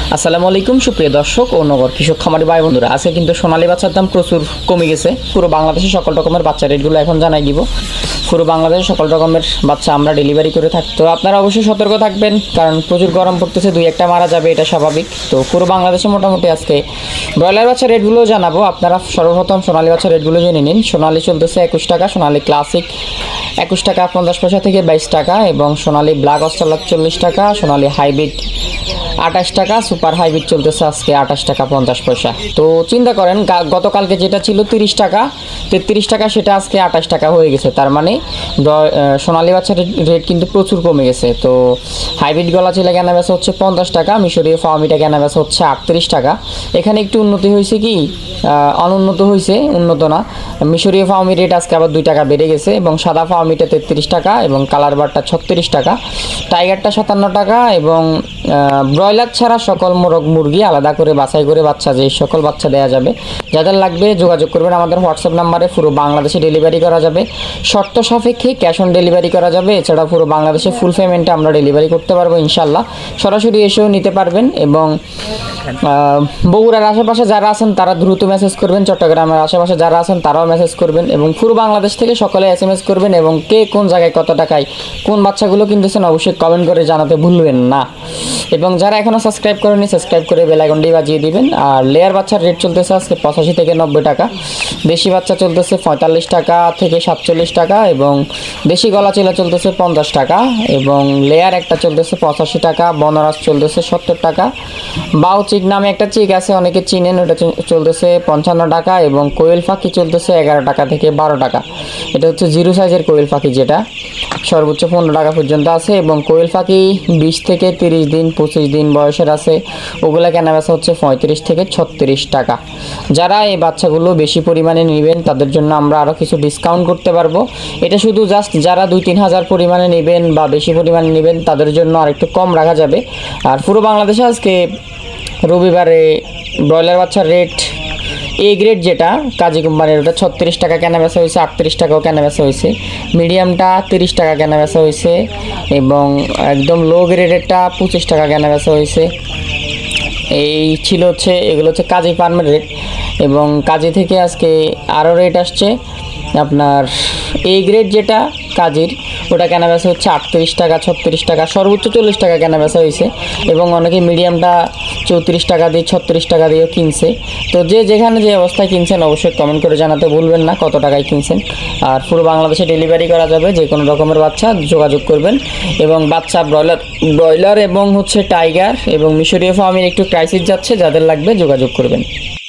আসসালামু আলাইকুম সুপ্রিয় দর্শক ও নগর কৃষক খামারি ভাই বন্ধুরা, আজকে কিন্তু সোনালী বাচ্চার দাম প্রচুর কমে গেছে। পুরো বাংলাদেশে সকল রকমের বাচ্চা রেটগুলো এখন জানাই দিব। পুরো বাংলাদেশে সকল রকমের বাচ্চা আমরা ডেলিভারি করে থাকি, তো আপনারা অবশ্যই সতর্ক থাকবেন, কারণ প্রচুর গরম পড়তেছে, দুই একটা মারা যাবে, এটা স্বাভাবিক। তো পুরো বাংলাদেশে মোটামুটি আজকে ব্রয়লার বাচ্চা রেটগুলো জানাবো। আপনারা সর্বপ্রথম সোনালী বাচ্চা রেটগুলো জেনে নিন। সোনালী চলতেছে 21 টাকা, সোনালী ক্লাসিক 21 টাকা 50 পয়সা থেকে 22 টাকা, এবং সোনালী ব্ল্যাক অস্ট্রেলিয়া 40 টাকা, সোনালী হাইব্রিড 28 টাকা, সুপার হাইব্রিড চলতেছে আজকে 28 টাকা 50 পয়সা। তো চিন্তা করেন, গতকালকে যেটা ছিল 30 টাকা 33 টাকা, সেটা আজকে 28 টাকা হয়ে গেছে। তার মানে সোনালী বাচ্চার রেট কিন্তু প্রচুর কমে গেছে। তো হাইব্রিড গলা চিলা কেনা বেচা হচ্ছে 50 টাকা, মিশরীয় ফার্মিটা কেনা বেচা হচ্ছে 38 টাকা। এখানে একটু উন্নতি হয়েছে, কি অনুন্নত হয়েছে, উন্নত না। মিশরীয় ফার্মি রেট আজকে আবার 2 টাকা বেড়ে গেছে, এবং সাদা ফার্মিটা 33 টাকা, এবং কালার বারটা 36 টাকা, টাইগারটা 57 টাকা, এবং ব্রয়লার ছাড়া সকল মোরগ মুরগি আলাদা করে বাছাই করে বাচ্চা, যে সকল বাচ্চা দেওয়া যাবে। যাদের লাগবে যোগাযোগ করবেন আমাদের হোয়াটসঅ্যাপ নাম্বারে। পুরো বাংলাদেশে ডেলিভারি করা যাবে, শর্ত সাপেক্ষে ক্যাশ অন ডেলিভারি করা যাবে। এছাড়া পুরো বাংলাদেশে ফুল পেমেন্টে আমরা ডেলিভারি করতে পারবো ইনশাল্লাহ। সরাসরি এসেও নিতে পারবেন, এবং বগুড়ার আশেপাশে যারা আছেন তারা দ্রুত মেসেজ করবেন, চট্টগ্রামের আশেপাশে যারা আছেন তারাও মেসেজ করবেন, এবং পুরো বাংলাদেশ থেকে সকলে SMS করবেন, এবং কে কোন জায়গায় কত টাকায় কোন বাচ্চাগুলো কিনতেছেন অবশ্যই কমেন্ট করে জানাতে ভুলবেন না। এবং যারা এখনও সাবস্ক্রাইব করেনি, সাবস্ক্রাইব করে বেল আইকনটি বাজিয়ে দিবেন। আর লেয়ার বাচ্চার রেট চলতেছে আজকে 85 থেকে 90 টাকা, দেশি বাচ্চা চলতেছে 45 টাকা থেকে 47 টাকা, এবং দেশি গলা চিলা চলতেছে 50 টাকা, এবং লেয়ার একটা চলতেছে 85 টাকা, বনরাজ চলতেছে 70 টাকা, বাউ চিক নামে একটা চিক আছে, অনেকে চিনেন, ওটা চলতেছে 55 টাকা, এবং কোয়েল পাখি চলতেছে 11 টাকা থেকে 12 টাকা। এটা হচ্ছে জিরো সাইজের কোয়েল পাখি, যেটা সর্বোচ্চ 15 টাকা পর্যন্ত আছে, এবং কোয়েল পাখি 20 থেকে 30 দিন 25 দিন বয়সের আছে, ওগুলা কেনা বেচা হচ্ছে 35 থেকে 36 টাকা। যারা এই বাচ্চাগুলো বেশি পরিমাণে নেবেন তাদের জন্য আমরা আরও কিছু ডিসকাউন্ট করতে পারবো। এটা শুধু জাস্ট যারা 2-3 হাজার পরিমাণে নেবেন বা বেশি পরিমাণে নেবেন তাদের জন্য আর একটু কম রাখা যাবে। আর পুরো বাংলাদেশে আজকে রবিবারে ব্রয়লার বাচ্চার রেট এ গ্রেড যেটা কাজী কোম্পানির, ওটা 36 টাকা কেনা বেচা হয়েছে, 38 টাকাও কেনা বেচা হয়েছে, মিডিয়ামটা 30 টাকা কেনা বেচা হয়েছে, এবং একদম লো গ্রেডেরটা 25 টাকা কেনা বেচা হয়েছে। এই ছিল হচ্ছে, এগুলো হচ্ছে কাজী ফার্মের রেট। এবং কাজী থেকে আজকে আরও রেট আসছে আপনার এ গ্রেড যেটা কাজীর, ওটা কেনা বেচা হচ্ছে 38 টাকা 36 টাকা, সর্বোচ্চ 40 টাকা কেনা বেচা হয়েছে, এবং অনেকে মিডিয়ামটা 34 টাকা দিয়ে 36 টাকা দিয়েও কিনছে। তো যে যেখানে যে অবস্থায় কিনছেন অবশ্যই কমেন্ট করে জানাতে ভুলবেন না কত টাকায় কিনছেন। আর পুরো বাংলাদেশে ডেলিভারি করা যাবে, যে কোনো রকমের বাচ্চা যোগাযোগ করবেন। এবং বাচ্চা ব্রয়লার এবং হচ্ছে টাইগার এবং মিশরীয় ফার্মের একটু ক্রাইসিস যাচ্ছে, যাদের লাগবে যোগাযোগ করবেন।